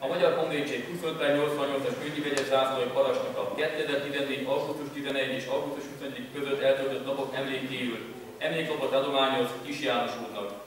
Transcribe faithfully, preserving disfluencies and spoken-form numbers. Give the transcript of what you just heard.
A Magyar Honvédség huszonöt per nyolcvannyolcas könyvvegyes zászlói parancsnok a kétezer-tizennégy. augusztus tizenegy és augusztus huszonegyedike között eltöltött napok emlékéül emléklapot adományoz Kis János úrnak.